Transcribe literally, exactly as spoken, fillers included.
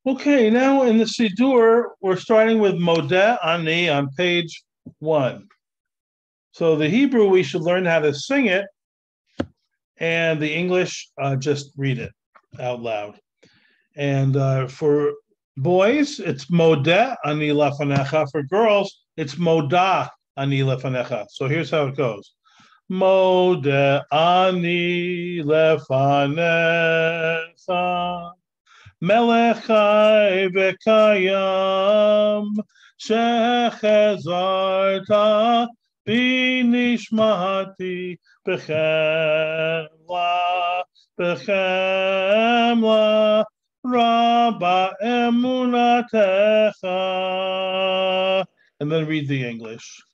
Okay, now in the Siddur, we're starting with Modeh Ani on page one. So the Hebrew, we should learn how to sing it, and the English, uh, just read it out loud. And uh, for boys, it's Modeh Ani Lefanecha. For girls, it's Modah Ani Lefanecha. So here's how it goes. Modeh Ani Lefanecha. Melech Chai v'kayam shechezarta b'nishmati b'chemla b'chemla rabba emunatecha. And then read the English.